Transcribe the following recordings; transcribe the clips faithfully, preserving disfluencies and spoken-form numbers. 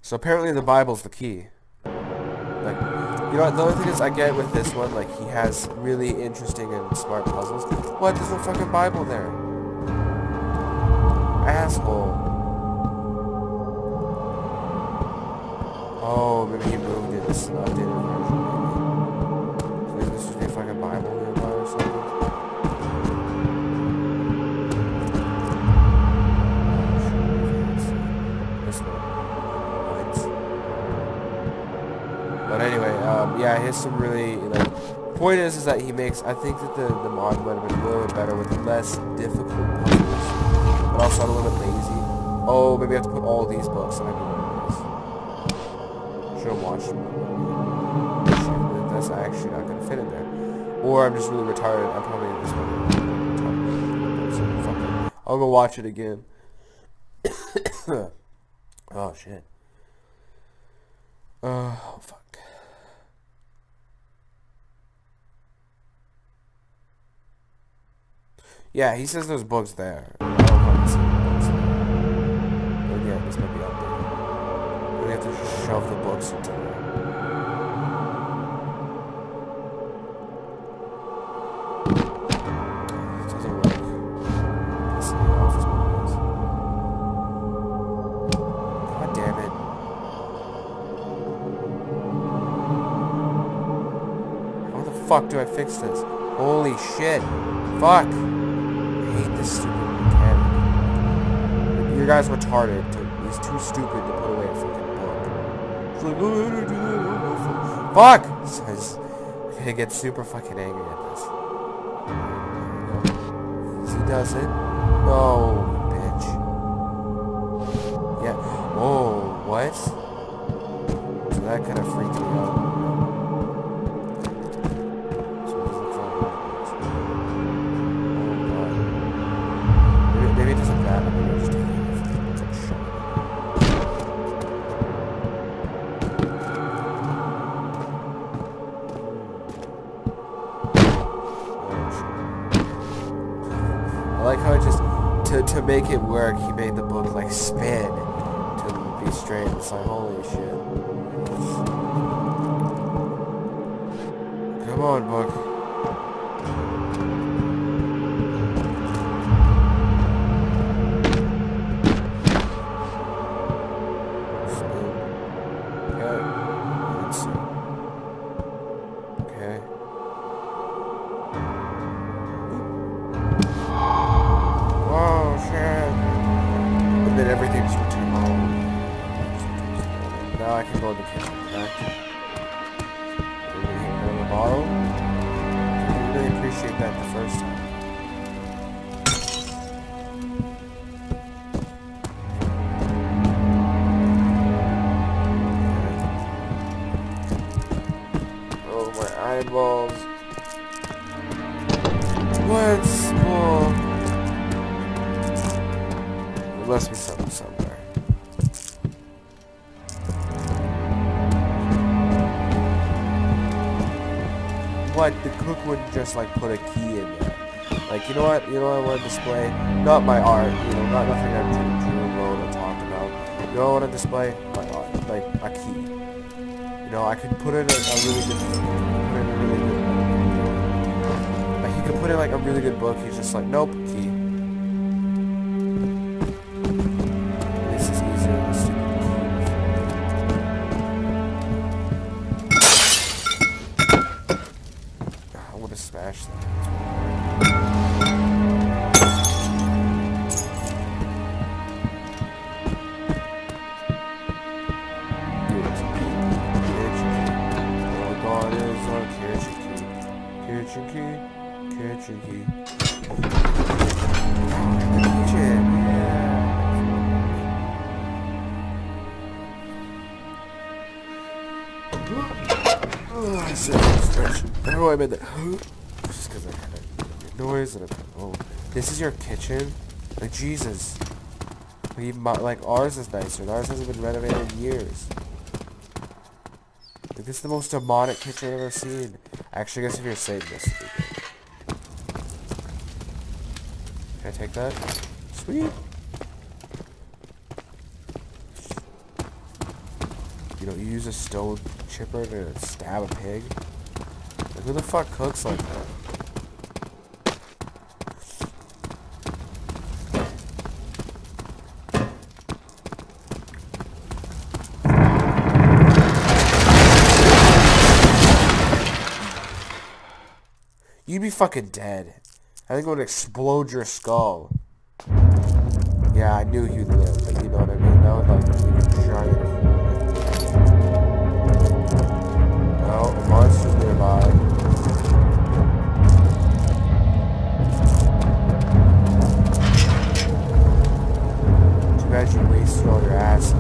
So apparently the Bible's the key. Like, you know what, the only thing is I get with this one, like, he has really interesting and smart puzzles. What? There's no fucking Bible there. Asshole. Oh, maybe he moved it. This is an updated version, maybe. So maybe this should be a fucking Bible nearby or something. This one. What? But anyway, um, yeah, he has some really, like, point is, is that he makes, I think that the, the mod might have been a little bit better with less difficult puzzles. But also I'm a little bit lazy. Oh, maybe I have to put all these books. That might be what it is. Should have watched them. That's actually not going to fit in there. Or I'm just really retarded. I'm probably this one. I'll go watch it again. Oh, shit. Oh, fuck. Yeah, he says there's bugs there. I don't know see the bugs there. But yeah, this might be updated. We have to just shove the books into there. It doesn't work. This is the office windows. God damn it. How the fuck do I fix this? Holy shit. Fuck. I hate this stupid mechanic. You guys retarded. To, he's too stupid to put away a fucking book. It's like, oh, how do I do that? Oh, fuck! So I just, I get super fucking angry at this. He does it. No, bitch. Yeah. Oh, what? So that kind of freaked me out. Maybe it doesn't matter. Maybe I'll just take it. It's like shut I like how it just to to make it work. He made the book like spin to be straight. It's like holy shit. Come on, book. Everything's returned home. Now I can go in the kitchen. Back. Maybe hit another bottle. I really appreciate that the first time. Oh, my eyeballs. Once more. There must be something somewhere. What? The cook wouldn't just like put a key in there. Like, you know what? You know what I want to display? Not my art, you know, not nothing I've drew, drew wrote or talked about. You know what I want to display? My art. Like, a key. You know, I could put in a, a really good put in a really good like, he could put in like a really good book, he's just like, nope, key. Smash that. Oh God, is our kitchen key. Kitchen key. Kitchen key. Kitchen, yeah. Oh, I said stretch. I don't know why I made that. Just because I kind of noise and I'm, oh, this is your kitchen? Like Jesus, we like ours is nicer. And ours hasn't been renovated in years. Like this is the most demonic kitchen I've ever seen. Actually, I guess if you're saying this, would be good. Can I take that? Sweet. you know, you use a stone chipper to stab a pig. Like, who the fuck cooks like that? You'd be fucking dead. I think it would explode your skull. Yeah, I knew you'd live, but you know what I mean? That would like leave a giant hole. No, a monster's nearby. Too bad you wasted all your acid.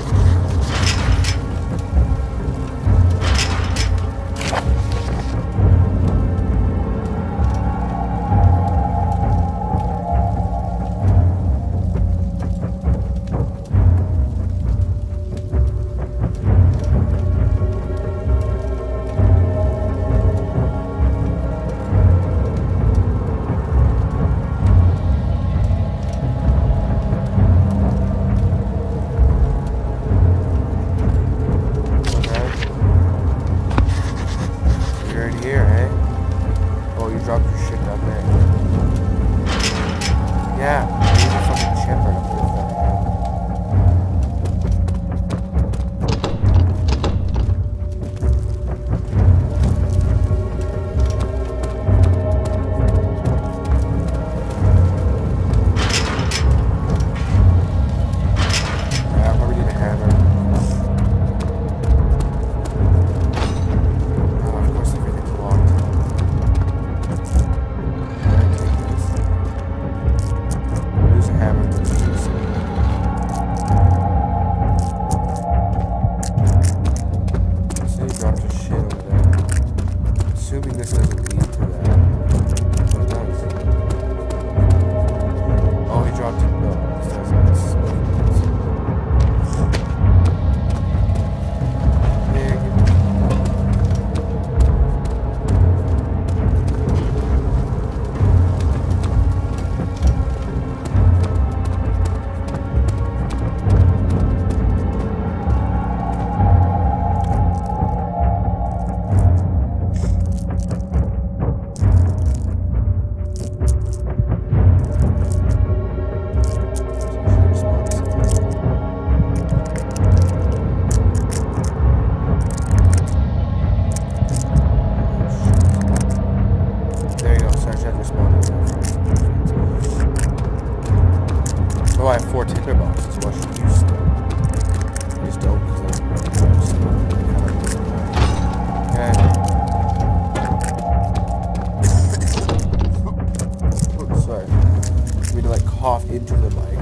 Into the mic.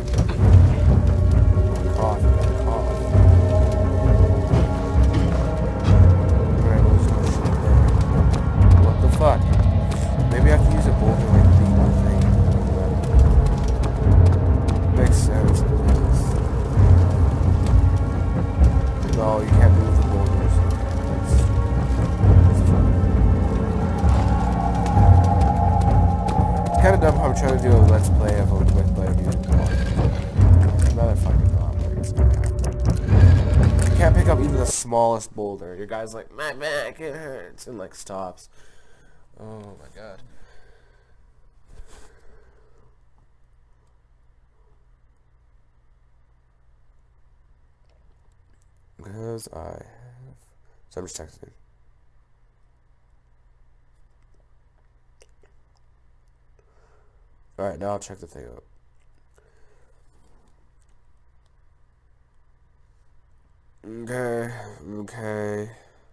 Cough, cough. Alright, well, there's no shit there. What the fuck? Maybe I have to use a boulder like beat the thing. Makes sense, I guess. No, you can't move the boulders. It's kind of dumb how I'm trying to do a let's play of a quick play of music. Another fucking drop. You can't pick up even the smallest boulder. Your guy's like, my back, it hurts, and like stops. Oh my god. Because I have. So I'm just texting. Alright, now I'll check the thing out. Okay, okay.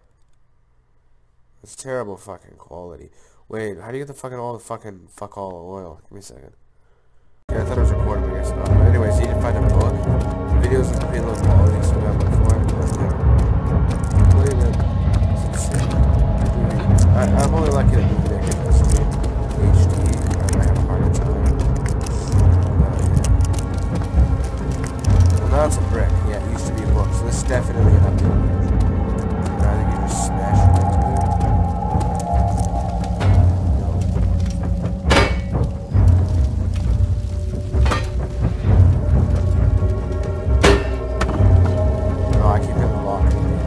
It's terrible fucking quality. Wait, how do you get the fucking all the fucking fuck all oil? Give me a second. Okay, I thought it was recording, but I guess not. But anyways, you need to find a book. The videos are pretty low quality, so we have one for it. Wait a minute. I, I'm only lucky to move it because it's H D. I might have a harder time. Well, now it's a brick. Yeah, it used to be a book, so this is definitely an updated version. I think you just smash it into it. No, I keep hitting the lock.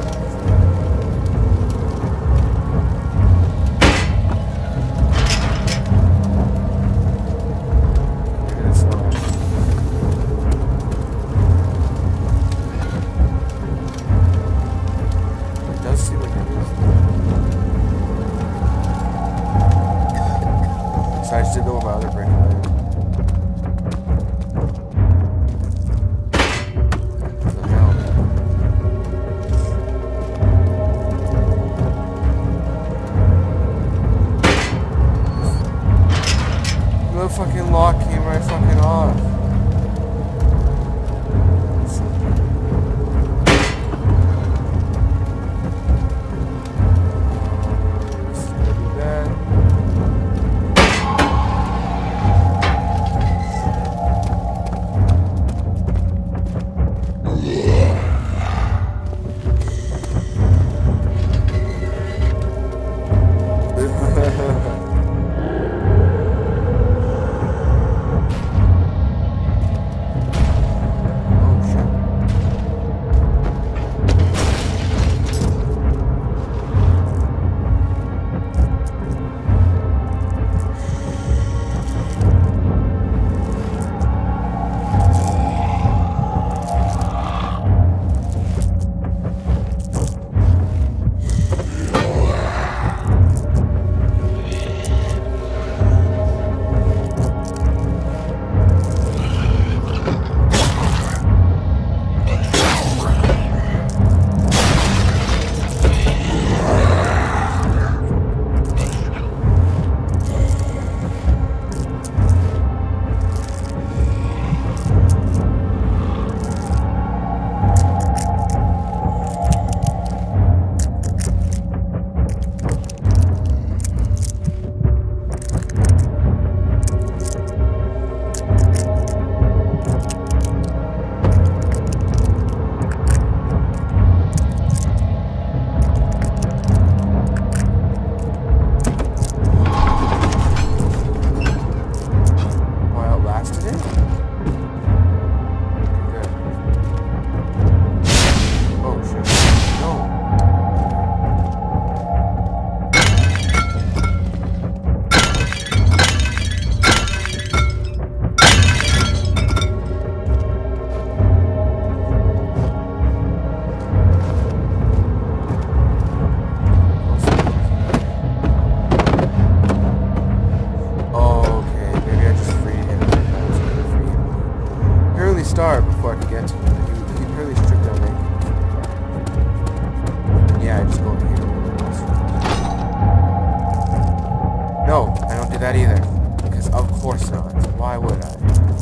do that either. Because of course not. Why would I?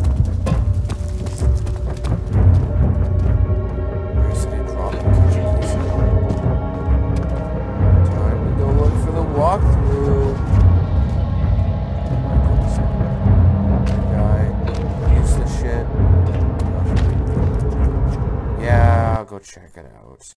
Basically drop the education. Time to go look for the walkthrough. Oh my goodness. Guy. Useless shit. Yeah, I'll go check it out.